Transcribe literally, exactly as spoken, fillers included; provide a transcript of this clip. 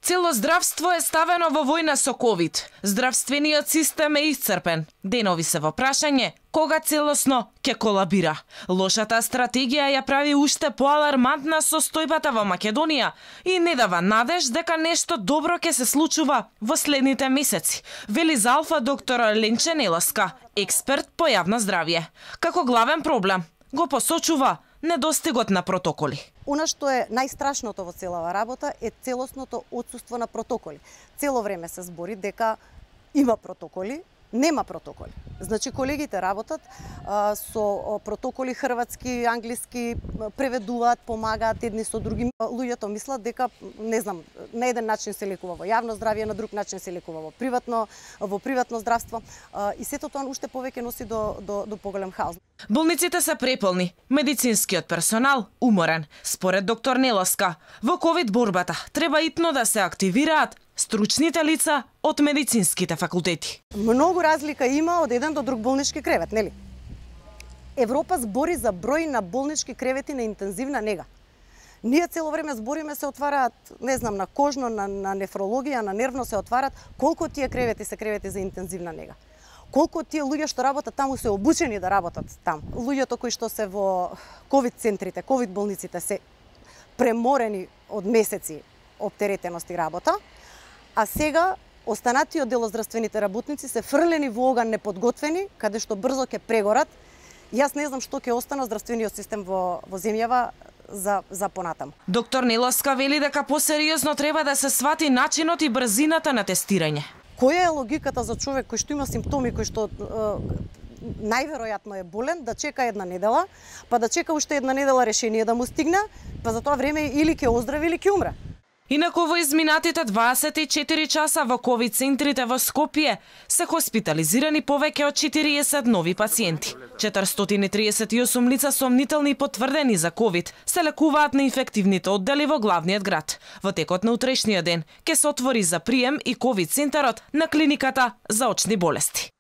Цело здравство е ставено во војна со ковид. Здравствениот систем е исцрпен. Денови се во прашање кога целосно ќе колабира. Лошата стратегија ја прави уште поалармантна состојбата во Македонија и не дава надеж дека нешто добро ќе се случува во следните месеци, вели за Алфа доктор Ленче Неласка, експерт по јавно здравје. Како главен проблем го посочува недостигот на протоколи. Она што е најстрашното во целава работа е целосното отсуство на протоколи. Цело време се збори дека има протоколи, нема протоколи. Значи колегите работат а, со протоколи хрватски, англиски, преведуваат, помагаат едни со други. Луѓето мислат дека, не знам, на еден начин се лекува во јавно здравје, на друг начин се лекува во приватно, во приватно здравство а, и сето тоа уште повеќе носи до до до поголем хаос. Болниците се преполни, медицинскиот персонал уморен. Според доктор Неласка, во ковид борбата треба итно да се активираат стручните лица од медицинските факултети. Многу разлика има од еден до друг болнички кревет, нели? Европа збори за број на болнички кревети на интензивна нега. Ние цело време збориме се отвараат, не знам, на кожно, на, на нефрологија, на нервно се отварат. Колку тие кревети се кревети за интензивна нега? Колку тие луѓе што работат таму се обучени да работат таму? Луѓето кои што се во ковид центрите, ковид болниците се преморени од месеци оптеретеност и работа, а сега останатиот дел од здравствените работници се фрлени во оган неподготвени, каде што брзо ќе прегорат. Јас не знам што ќе остане здравствениот систем во во земјава за за понатаму. Доктор Неласка вели дека посериозно треба да се свати начинот и брзината на тестирање. Која е логиката за човек кој што има симптоми, кој што е, најверојатно е болен, да чека една недела, па да чека уште една недела решение да му стигне, па за тоа време или ќе оздрави или ќе умре. Инаку во изминатите дваесет и четири часа во ковид центрите во Скопје се хоспитализирани повеќе од четириесет нови пациенти. четиристотини и триесет и осум лица сомнителни и потврдени за ковид се лекуваат на инфективните оддели во главниот град. Во текот на утрешниот ден ќе се отвори за прием и ковид центарот на клиниката за очни болести.